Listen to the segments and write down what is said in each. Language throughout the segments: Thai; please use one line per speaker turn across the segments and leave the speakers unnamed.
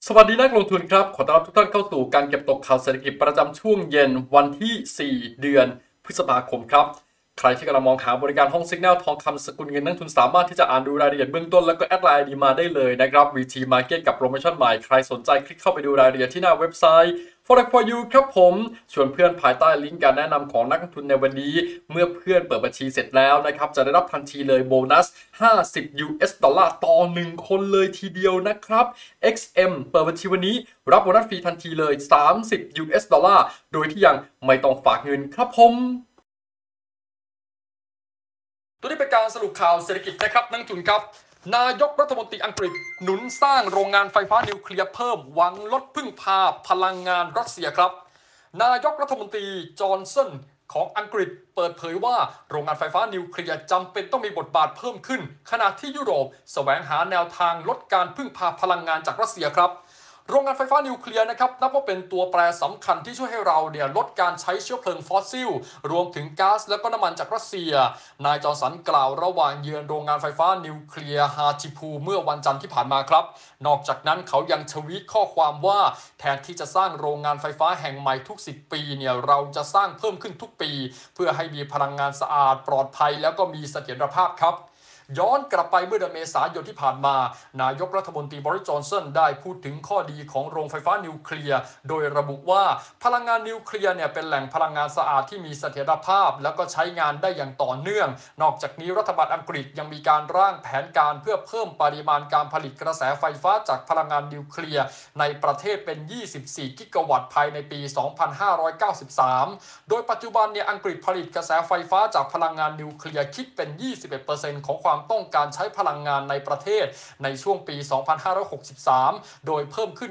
สวัสดีนักลงทุนครับขอต้อนรับทุกท่านเข้าสู่การเก็บตกข่าวเศรษฐกิจประจำช่วงเย็นวันที่ 4 เดือนพฤษภาคมครับใครที่กำลังมองหาบริการห้องสิกแนลทองคำสกุลเงินนักทุนสามารถที่จะอ่านดูรายละเอียดเบื้องต้นแล้วก็แอดไลน์ดีมาได้เลยนะครับ VT Market กับโปรโมชั่นใหม่ใครสนใจคลิกเข้าไปดูรายละเอียดที่หน้าเว็บไซต์ Forex for you ครับผมชวนเพื่อนภายใต้ลิงก์การแนะนำของนักลงทุนในวันนี้เมื่อเพื่อนเปิดบัญชีเสร็จแล้วนะครับจะได้รับทันทีเลยโบนัส50 US ดอลลาร์ต่อ1คนเลยทีเดียวนะครับ XM เปิดบัญชีวันนี้รับโบนัสฟรีทันทีเลย30 US ดอลลาร์โดยที่ยังไม่ต้องฝากเงินครับผมตัวนี้เป็นการสรุปข่าวเศรษฐกิจนะครับนักลงทุนครับนายกรัฐมนตรีอังกฤษหนุนสร้างโรงงานไฟฟ้านิวเคลียร์เพิ่มหวังลดพึ่งพาพลังงานรัสเซียครับนายกรัฐมนตรีจอห์นสันของอังกฤษเปิดเผยว่าโรงงานไฟฟ้านิวเคลียร์จำเป็นต้องมีบทบาทเพิ่มขึ้นขณะที่ยุโรปแสวงหาแนวทางลดการพึ่งพาพลังงานจากรัสเซียครับโรงงานไฟฟ้านิวเคลียร์นะครับนับว่าเป็นตัวแปรสำคัญที่ช่วยให้เราลดการใช้เชื้อเพลิงฟอสซิลรวมถึงก๊าซและก็น้ำมันจากรัสเซียนายจอร์สันกล่าวระหว่างเยือนโรงงานไฟฟ้านิวเคลียร์ฮาจิพูเมื่อวันจันทร์ที่ผ่านมาครับนอกจากนั้นเขายังทวีตข้อความว่าแทนที่จะสร้างโรงงานไฟฟ้าแห่งใหม่ทุก10 ปีเราจะสร้างเพิ่มขึ้นทุกปีเพื่อให้มีพลังงานสะอาดปลอดภัยแล้วก็มีเสถียรภาพครับย้อนกลับไปเมื่อเดือนเมษายนที่ผ่านมานายกรัฐมนตรีบริส จอนสันได้พูดถึงข้อดีของโรงไฟฟ้านิวเคลียร์โดยระบุว่าพลังงานนิวเคลียร์เป็นแหล่งพลังงานสะอาดที่มีเสถียรภาพแล้วก็ใช้งานได้อย่างต่อเนื่องนอกจากนี้รัฐบาลอังกฤษยังมีการร่างแผนการเพื่อเพิ่มปริมาณการผลิตกระแสไฟฟ้าจากพลังงานนิวเคลียร์ในประเทศเป็น24กิกะวัตต์ภายในปี2593โดยปัจจุบันอังกฤษผลิตกระแสไฟฟ้าจากพลังงานนิวเคลียร์คิดเป็น 21% ของความต้องการใช้พลังงานในประเทศในช่วงปี 2563 โดยเพิ่มขึ้น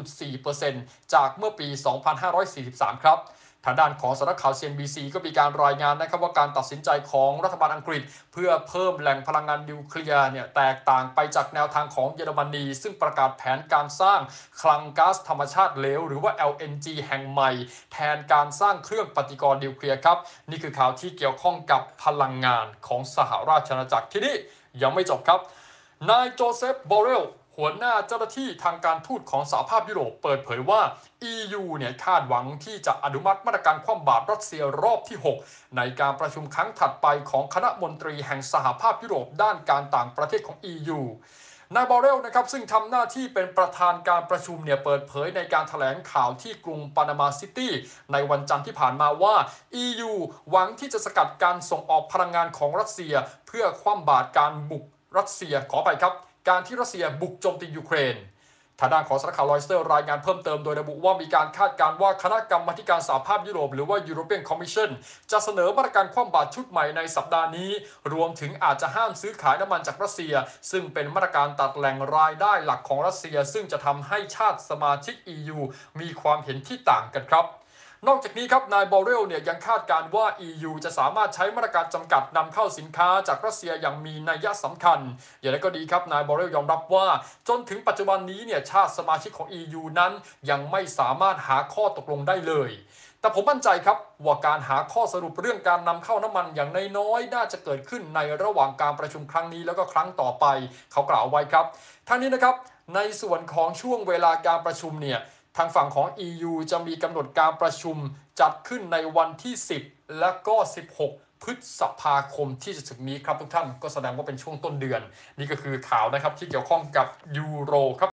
9.4% จากเมื่อปี 2543 ครับทางด้านของสำนักข่าว CNBC ก็มีการรายงานนะครับว่าการตัดสินใจของรัฐบาลอังกฤษเพื่อเพิ่มแหล่งพลังงานนิวเคลียร์แตกต่างไปจากแนวทางของเยอรมนีซึ่งประกาศแผนการสร้างคลังก๊าซธรรมชาติเหลวหรือว่า LNG แห่งใหม่แทนการสร้างเครื่องปฏิกรณ์นิวเคลียร์ครับนี่คือข่าวที่เกี่ยวข้องกับพลังงานของสหราชอาณาจักรที่นี่ยังไม่จบครับนายโจเซฟ บอเรลหัวหน้าเจ้าหน้าที่ทางการทูตของสหภาพยุโรปเปิดเผยว่า EU คาดหวังที่จะอนุมัติมาตรการคว่ำบาตรรัสเซียรอบที่ 6 ในการประชุมครั้งถัดไปของคณะมนตรีแห่งสหภาพยุโรปด้านการต่างประเทศของ EU นายบอเรลนะครับซึ่งทำหน้าที่เป็นประธานการประชุมเปิดเผยในการแถลงข่าวที่กรุงปานามาซิตี้ในวันจันทร์ที่ผ่านมาว่า EU หวังที่จะสกัดการส่งออกพลังงานของรัสเซียเพื่อคว่ำบาตรการบุกรัสเซียขอไปครับการที่รัสเซียบุกโจมตียูเครนทางด้านของสำนักข่าวรอยเตอร์รายงานเพิ่มเติมโดยระบุว่ามีการคาดการณ์ว่าคณะกรรมาการสหภาพยุโรปหรือว่า European Commission จะเสนอมาตรการคว่ำบาตรชุดใหม่ในสัปดาห์นี้รวมถึงอาจจะห้ามซื้อขายน้ำมันจากรัสเซียซึ่งเป็นมาตรการตัดแหล่งรายได้หลักของรัสเซียซึ่งจะทำให้ชาติสมาชิก EU มีความเห็นที่ต่างกันครับนอกจากนี้ครับนายบอเรลยังคาดการณ์ว่า EU จะสามารถใช้มาตรการจำกัดนำเข้าสินค้าจากรัสเซียอย่างมีนัยสำคัญอย่างไรก็ดีครับนายบอเรลยอมรับว่าจนถึงปัจจุบันนี้ชาติสมาชิกของ EU นั้นยังไม่สามารถหาข้อตกลงได้เลยแต่ผมมั่นใจครับว่าการหาข้อสรุปเรื่องการนำเข้าน้ำมันอย่างน้อยๆน่าจะเกิดขึ้นในระหว่างการประชุมครั้งนี้แล้วก็ครั้งต่อไปเขากล่าวไว้ครับทั้งนี้นะครับในส่วนของช่วงเวลาการประชุมทางฝั่งของ EU จะมีกำหนดการประชุมจัดขึ้นในวันที่ 10 และก็ 16 พฤษภาคมที่จะถึงนี้ครับทุกท่านก็แสดงว่าเป็นช่วงต้นเดือนนี่ก็คือข่าวนะครับที่เกี่ยวข้องกับยูโรครับ